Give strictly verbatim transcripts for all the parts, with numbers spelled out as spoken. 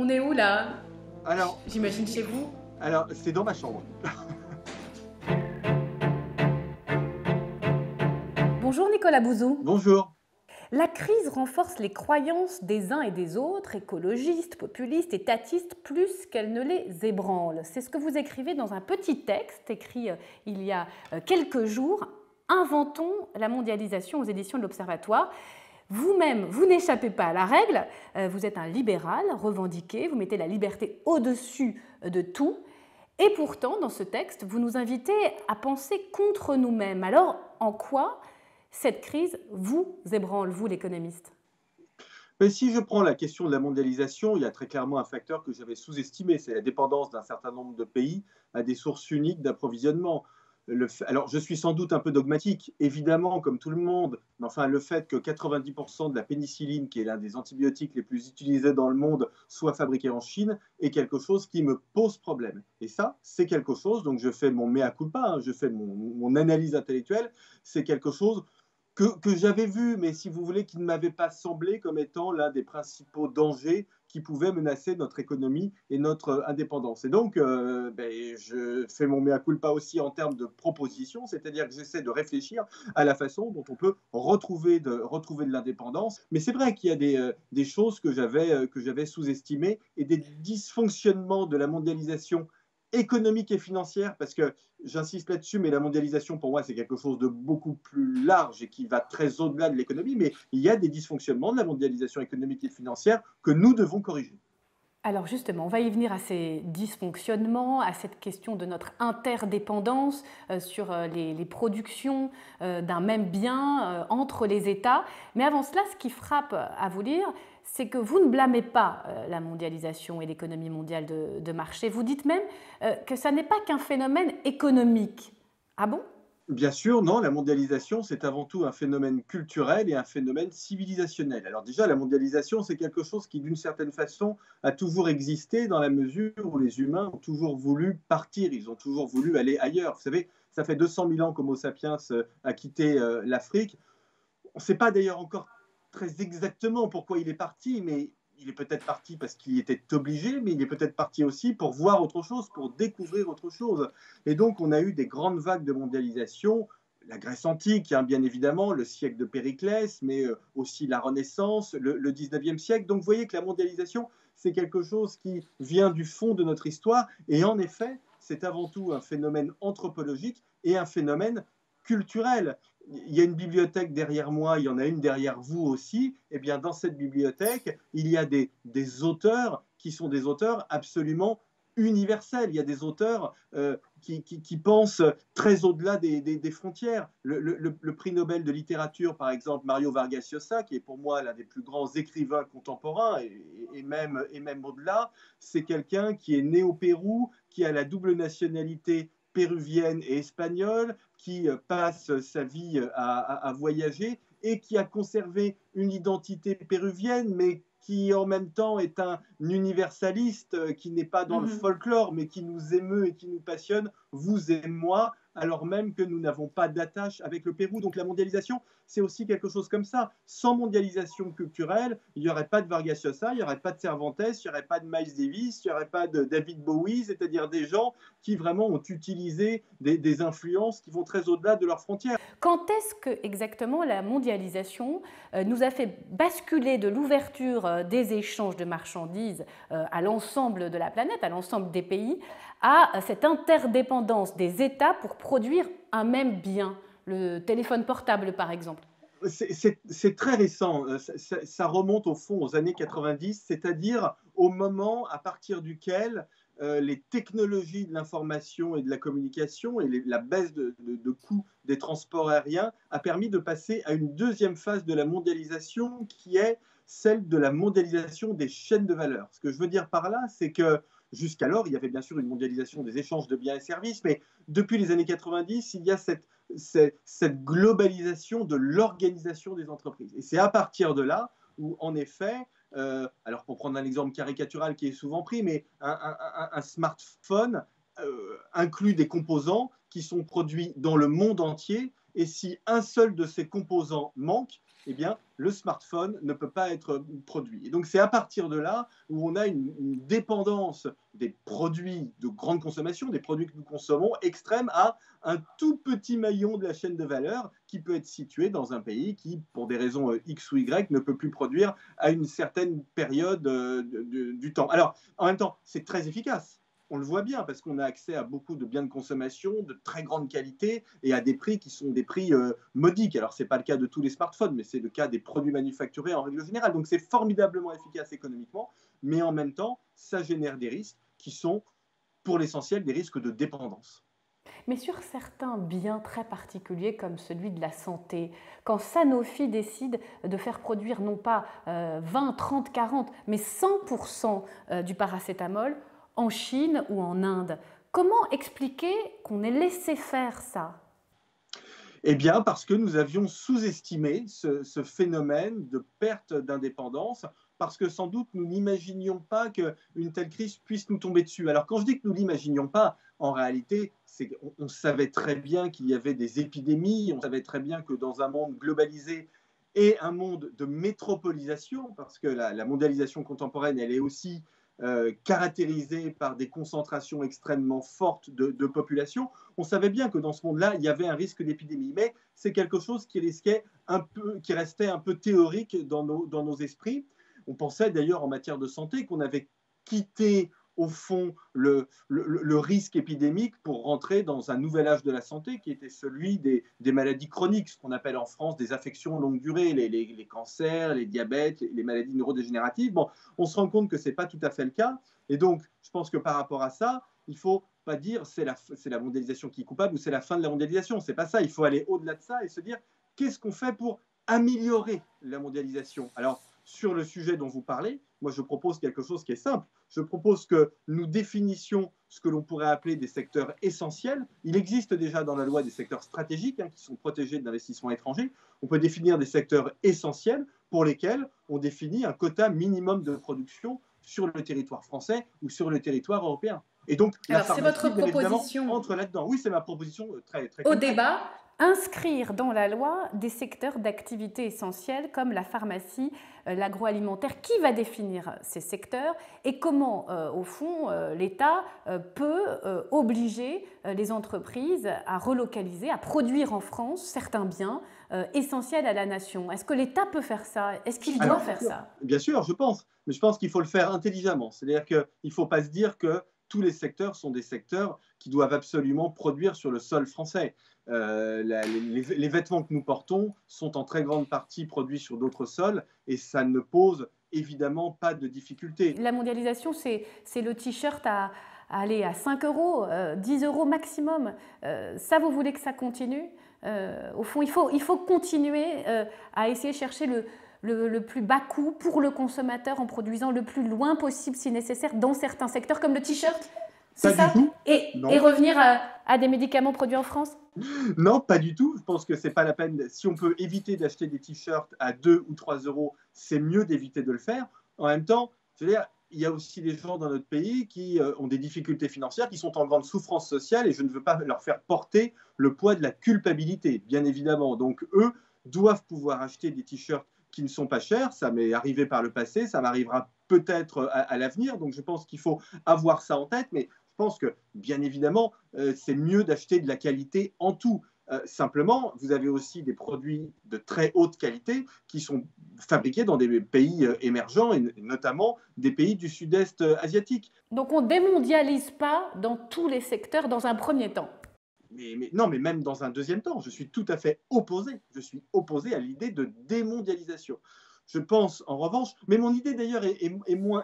On est où là? Alors, J'imagine chez vous? alors c'est dans ma chambre. Bonjour Nicolas Bouzou. Bonjour. La crise renforce les croyances des uns et des autres, écologistes, populistes, étatistes, plus qu'elle ne les ébranle. C'est ce que vous écrivez dans un petit texte écrit euh, il y a euh, quelques jours. Inventons la mondialisation aux éditions de l'Observatoire. Vous-même, vous n'échappez pas à la règle, euh, vous êtes un libéral revendiqué, vous mettez la liberté au-dessus de tout. Et pourtant, dans ce texte, vous nous invitez à penser contre nous-mêmes. Alors, en quoi cette crise vous ébranle, vous l'économiste? Mais si je prends la question de la mondialisation, il y a très clairement un facteur que j'avais sous-estimé, c'est la dépendance d'un certain nombre de pays à des sources uniques d'approvisionnement. Le fait- alors, je suis sans doute un peu dogmatique, évidemment, comme tout le monde, mais enfin, le fait que quatre-vingt-dix pour cent de la pénicilline, qui est l'un des antibiotiques les plus utilisés dans le monde, soit fabriqué en Chine, est quelque chose qui me pose problème. Et ça, c'est quelque chose, donc je fais mon mea culpa, hein, je fais mon, mon analyse intellectuelle, c'est quelque chose que, que j'avais vu, mais si vous voulez, qui ne m'avait pas semblé comme étant l'un des principaux dangers qui pouvaient menacer notre économie et notre indépendance. Et donc, euh, ben, je fais mon mea culpa aussi en termes de propositions, c'est-à-dire que j'essaie de réfléchir à la façon dont on peut retrouver de, retrouver de l'indépendance. Mais c'est vrai qu'il y a des, euh, des choses que j'avais euh, que j'avais sous-estimées et des dysfonctionnements de la mondialisation économique et financière, parce que j'insiste là-dessus, mais la mondialisation, pour moi, c'est quelque chose de beaucoup plus large et qui va très au-delà de l'économie, mais il y a des dysfonctionnements de la mondialisation économique et financière que nous devons corriger. Alors justement, on va y venir à ces dysfonctionnements, à cette question de notre interdépendance euh, sur euh, les, les productions euh, d'un même bien euh, entre les États. Mais avant cela, ce qui frappe à vous lire, c'est que vous ne blâmez pas euh, la mondialisation et l'économie mondiale de, de marché. Vous dites même euh, que ça n'est pas qu'un phénomène économique. Ah bon? Bien sûr, non, la mondialisation, c'est avant tout un phénomène culturel et un phénomène civilisationnel. Alors déjà, la mondialisation, c'est quelque chose qui, d'une certaine façon, a toujours existé dans la mesure où les humains ont toujours voulu partir, ils ont toujours voulu aller ailleurs. Vous savez, ça fait deux cent mille ans qu'Homo sapiens euh, a quitté euh, l'Afrique. On ne sait pas d'ailleurs encore très exactement pourquoi il est parti, mais il est peut-être parti parce qu'il était obligé, mais il est peut-être parti aussi pour voir autre chose, pour découvrir autre chose. Et donc, on a eu des grandes vagues de mondialisation, la Grèce antique, hein, bien évidemment, le siècle de Périclès, mais euh, aussi la Renaissance, le, le dix-neuvième siècle. Donc, vous voyez que la mondialisation, c'est quelque chose qui vient du fond de notre histoire. Et en effet, c'est avant tout un phénomène anthropologique et un phénomène culturel. Il y a une bibliothèque derrière moi, il y en a une derrière vous aussi. Eh bien, dans cette bibliothèque, il y a des, des auteurs qui sont des auteurs absolument universels. Il y a des auteurs euh, qui, qui, qui, pensent très au-delà des, des, des frontières. Le, le, le prix Nobel de littérature, par exemple, Mario Vargas Llosa, qui est pour moi l'un des plus grands écrivains contemporains, et, et même, et même au-delà, c'est quelqu'un qui est né au Pérou, qui a la double nationalité péruvienne et espagnole, qui passe sa vie à, à, à voyager et qui a conservé une identité péruvienne, mais qui en même temps est un universaliste, qui n'est pas dans le Mhm. folklore, mais qui nous émeut et qui nous passionne, vous et moi, alors même que nous n'avons pas d'attache avec le Pérou. Donc la mondialisation, c'est aussi quelque chose comme ça. Sans mondialisation culturelle, il n'y aurait pas de Vargas Llosa, il n'y aurait pas de Cervantes, il n'y aurait pas de Miles Davis, il n'y aurait pas de David Bowie, c'est-à-dire des gens qui vraiment ont utilisé des, des influences qui vont très au-delà de leurs frontières. Quand est-ce que exactement la mondialisation euh, nous a fait basculer de l'ouverture euh, des échanges de marchandises euh, à l'ensemble de la planète, à l'ensemble des pays, à euh, cette interdépendance des États pour produire un même bien, le téléphone portable par exemple? C'est très récent, ça, ça, ça, remonte au fond aux années quatre-vingt-dix, c'est-à-dire au moment à partir duquel euh, les technologies de l'information et de la communication et les, la baisse de, de, de coûts des transports aériens a permis de passer à une deuxième phase de la mondialisation qui est celle de la mondialisation des chaînes de valeur. Ce que je veux dire par là, c'est que jusqu'alors, il y avait bien sûr une mondialisation des échanges de biens et services, mais depuis les années quatre-vingt-dix, il y a cette cette globalisation de l'organisation des entreprises. Et c'est à partir de là où, en effet, euh, alors pour prendre un exemple caricatural qui est souvent pris, mais un, un, un smartphone euh, inclut des composants qui sont produits dans le monde entier, et si un seul de ces composants manque, eh bien, le smartphone ne peut pas être produit. Et donc, c'est à partir de là où on a une, une dépendance des produits de grande consommation, des produits que nous consommons, extrême à un tout petit maillon de la chaîne de valeur qui peut être situé dans un pays qui, pour des raisons X ou Y, ne peut plus produire à une certaine période de, de, du temps. Alors, en même temps, c'est très efficace. On le voit bien parce qu'on a accès à beaucoup de biens de consommation de très grande qualité et à des prix qui sont des prix euh, modiques. Alors, ce n'est pas le cas de tous les smartphones, mais c'est le cas des produits manufacturés en règle générale. Donc, c'est formidablement efficace économiquement, mais en même temps, ça génère des risques qui sont, pour l'essentiel, des risques de dépendance. Mais sur certains biens très particuliers comme celui de la santé, quand Sanofi décide de faire produire non pas euh, vingt, trente, quarante, mais cent pour cent du paracétamol en Chine ou en Inde, comment expliquer qu'on ait laissé faire ça ? Eh bien, parce que nous avions sous-estimé ce, ce phénomène de perte d'indépendance, parce que sans doute nous n'imaginions pas qu'une telle crise puisse nous tomber dessus. Alors quand je dis que nous ne l'imaginions pas, en réalité, c'est qu'on on savait très bien qu'il y avait des épidémies, on savait très bien que dans un monde globalisé et un monde de métropolisation, parce que la, la mondialisation contemporaine, elle est aussi euh, caractérisée par des concentrations extrêmement fortes de, de population, on savait bien que dans ce monde-là, il y avait un risque d'épidémie. Mais c'est quelque chose qui risquait un peu, qui restait un peu théorique dans nos, dans nos esprits. On pensait d'ailleurs en matière de santé qu'on avait quitté au fond le, le, le risque épidémique pour rentrer dans un nouvel âge de la santé qui était celui des, des maladies chroniques, ce qu'on appelle en France des affections longue durée, les, les, les cancers, les diabètes, les maladies neurodégénératives. Bon, on se rend compte que ce n'est pas tout à fait le cas. Et donc, je pense que par rapport à ça, il ne faut pas dire c'est la, c'est la mondialisation qui est coupable ou c'est la fin de la mondialisation. Ce n'est pas ça. Il faut aller au-delà de ça et se dire qu'est-ce qu'on fait pour améliorer la mondialisation. Alors, sur le sujet dont vous parlez, moi je propose quelque chose qui est simple. Je propose que nous définissions ce que l'on pourrait appeler des secteurs essentiels. Il existe déjà dans la loi des secteurs stratégiques hein, qui sont protégés de l'investissement étranger. On peut définir des secteurs essentiels pour lesquels on définit un quota minimum de production sur le territoire français ou sur le territoire européen. Et donc, alors c'est votre proposition entre là-dedans. Oui, c'est ma proposition très très au concrète. Débat. Inscrire dans la loi des secteurs d'activité essentiels comme la pharmacie, euh, l'agroalimentaire. Qui va définir ces secteurs et comment, euh, au fond, euh, l'État euh, peut euh, obliger euh, les entreprises à relocaliser, à produire en France certains biens euh, essentiels à la nation? Est-ce que l'État peut faire ça? Est-ce qu'il doit Alors, faire ça? Bien sûr, je pense. Mais je pense qu'il faut le faire intelligemment. C'est-à-dire qu'il ne faut pas se dire que tous les secteurs sont des secteurs qui doivent absolument produire sur le sol français. Euh, la, les, les vêtements que nous portons sont en très grande partie produits sur d'autres sols et ça ne pose évidemment pas de difficulté. La mondialisation, c'est le t-shirt à, à aller à cinq euros, euh, dix euros maximum. Euh, ça, vous voulez que ça continue? euh, Au fond, il faut, il faut continuer euh, à essayer de chercher le, le, le plus bas coût pour le consommateur en produisant le plus loin possible si nécessaire dans certains secteurs comme le t-shirt. C'est ça et, et revenir à, à des médicaments produits en France? Non, pas du tout. Je pense que c'est pas la peine. Si on peut éviter d'acheter des t-shirts à deux ou trois euros, c'est mieux d'éviter de le faire. En même temps, je veux dire, il y a aussi des gens dans notre pays qui euh, ont des difficultés financières, qui sont en grande souffrance sociale et je ne veux pas leur faire porter le poids de la culpabilité, bien évidemment. Donc, eux doivent pouvoir acheter des t-shirts qui ne sont pas chers. Ça m'est arrivé par le passé, ça m'arrivera peut-être à, à l'avenir. Donc, je pense qu'il faut avoir ça en tête. Mais je pense que, bien évidemment, euh, c'est mieux d'acheter de la qualité en tout. Euh, simplement, vous avez aussi des produits de très haute qualité qui sont fabriqués dans des pays euh, émergents et notamment des pays du sud-est euh, asiatique. Donc, on ne démondialise pas dans tous les secteurs dans un premier temps. Mais, mais, non, mais même dans un deuxième temps, je suis tout à fait opposé. Je suis opposé à l'idée de démondialisation. Je pense, en revanche, mais mon idée d'ailleurs est, est, est moins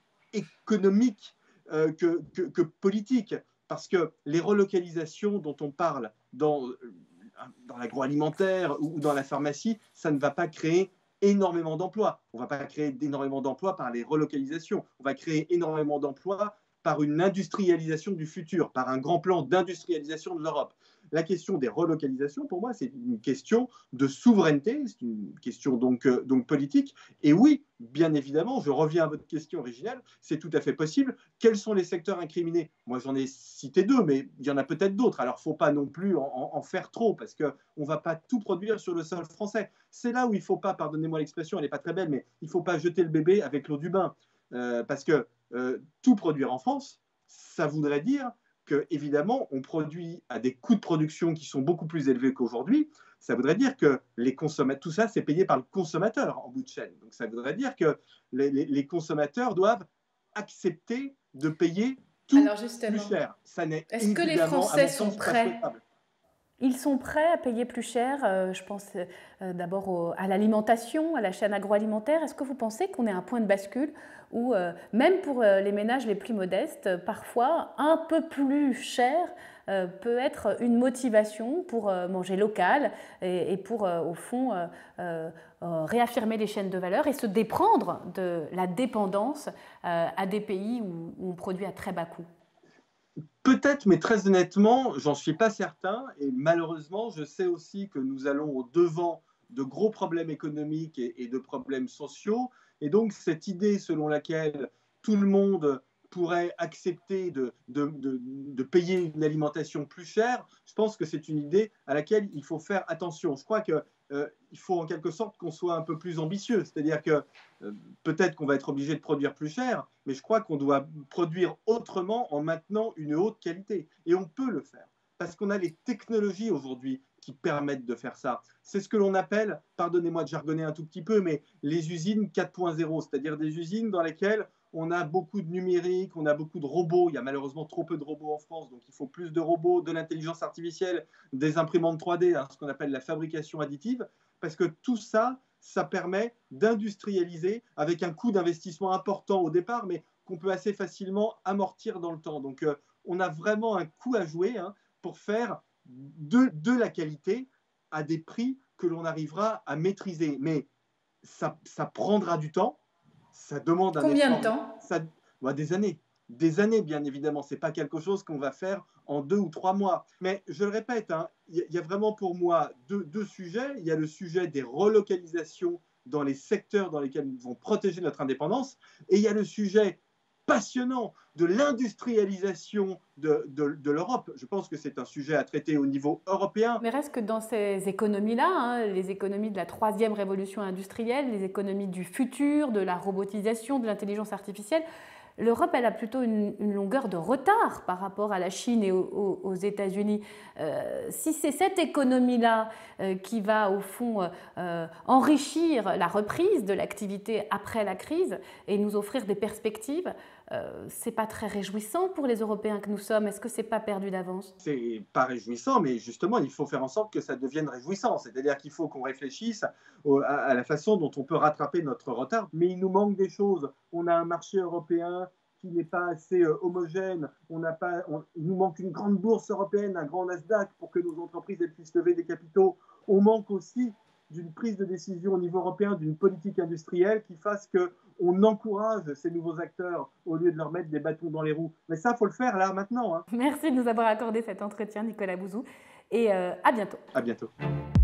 économique euh, que, que, que politique, parce que les relocalisations dont on parle dans, dans l'agroalimentaire ou dans la pharmacie, ça ne va pas créer énormément d'emplois. On ne va pas créer énormément d'emplois par les relocalisations. On va créer énormément d'emplois par une industrialisation du futur, par un grand plan d'industrialisation de l'Europe. la question des relocalisations, pour moi, c'est une question de souveraineté, c'est une question donc, euh, donc politique. Et oui, bien évidemment, je reviens à votre question originelle, c'est tout à fait possible. Quels sont les secteurs incriminés? Moi, j'en ai cité deux, mais il y en a peut-être d'autres. Alors, il ne faut pas non plus en, en, en faire trop, parce qu'on ne va pas tout produire sur le sol français. C'est là où il ne faut pas, pardonnez-moi l'expression, elle n'est pas très belle, mais il ne faut pas jeter le bébé avec l'eau du bain. Euh, parce que euh, tout produire en France, ça voudrait dire que, évidemment, on produit à des coûts de production qui sont beaucoup plus élevés qu'aujourd'hui. Ça voudrait dire que les consommateurs, tout ça, c'est payé par le consommateur en bout de chaîne. Donc, ça voudrait dire que les, les, les consommateurs doivent accepter de payer tout Alors plus justement, cher. Ça n'est est-ce que les évidemment, à Français mon sont sens, pas prêts? souhaitable. Ils sont prêts à payer plus cher, euh, je pense euh, d'abord au- à l'alimentation, à la chaîne agroalimentaire. Est-ce que vous pensez qu'on est à un point de bascule où, euh, même pour euh, les ménages les plus modestes, euh, parfois un peu plus cher euh, peut être une motivation pour euh, manger local et, et pour, euh, au fond, euh, euh, euh, réaffirmer les chaînes de valeur et se déprendre de la dépendance euh, à des pays où, où on produit à très bas coût? Peut-être, mais très honnêtement, j'en suis pas certain. Et malheureusement, je sais aussi que nous allons au devant de gros problèmes économiques et, et de problèmes sociaux. Et donc, cette idée selon laquelle tout le monde pourrait accepter de, de, de, de payer une alimentation plus chère, je pense que c'est une idée à laquelle il faut faire attention. Je crois qu'il euh, faut en quelque sorte qu'on soit un peu plus ambitieux. C'est-à-dire que euh, peut-être qu'on va être obligé de produire plus cher, mais je crois qu'on doit produire autrement en maintenant une haute qualité. Et on peut le faire, parce qu'on a les technologies aujourd'hui qui permettent de faire ça. C'est ce que l'on appelle, pardonnez-moi de jargonner un tout petit peu, mais les usines quatre point zéro, c'est-à-dire des usines dans lesquelles on a beaucoup de numérique, on a beaucoup de robots. Il y a malheureusement trop peu de robots en France, donc il faut plus de robots, de l'intelligence artificielle, des imprimantes trois D, hein, ce qu'on appelle la fabrication additive, parce que tout ça, ça permet d'industrialiser avec un coût d'investissement important au départ, mais qu'on peut assez facilement amortir dans le temps. Donc, euh, on a vraiment un coup à jouer hein, pour faire de, de la qualité à des prix que l'on arrivera à maîtriser. Mais ça, ça prendra du temps, ça demande un Combien de effort, temps? ça, bah, des années. Des années, bien évidemment. Ce n'est pas quelque chose qu'on va faire en deux ou trois mois. Mais je le répète, hein, il y a vraiment pour moi deux, deux sujets. Il y a le sujet des relocalisations dans les secteurs dans lesquels nous devons protéger notre indépendance. Et il y a le sujet passionnant de l'industrialisation de, de, de l'Europe. Je pense que c'est un sujet à traiter au niveau européen. Mais reste que dans ces économies-là, hein, les économies de la troisième révolution industrielle, les économies du futur, de la robotisation, de l'intelligence artificielle, l'Europe, elle a plutôt une, une longueur de retard par rapport à la Chine et aux, aux États-Unis. Euh, si c'est cette économie-là euh, qui va, au fond, euh, enrichir la reprise de l'activité après la crise et nous offrir des perspectives, euh, c'est pas très réjouissant pour les Européens que nous sommes. Est-ce que c'est pas perdu d'avance? C'est pas réjouissant, mais justement, il faut faire en sorte que ça devienne réjouissant. C'est-à-dire qu'il faut qu'on réfléchisse au, à, à la façon dont on peut rattraper notre retard. Mais il nous manque des choses. On a un marché européen qui n'est pas assez euh, homogène. On n'a pas, on, il nous manque une grande bourse européenne, un grand Nasdaq pour que nos entreprises elles, puissent lever des capitaux. On manque aussi d'une prise de décision au niveau européen, d'une politique industrielle qui fasse qu'on encourage ces nouveaux acteurs au lieu de leur mettre des bâtons dans les roues. Mais ça, il faut le faire là, maintenant. Hein. Merci de nous avoir accordé cet entretien, Nicolas Bouzou, et euh, à bientôt. À bientôt.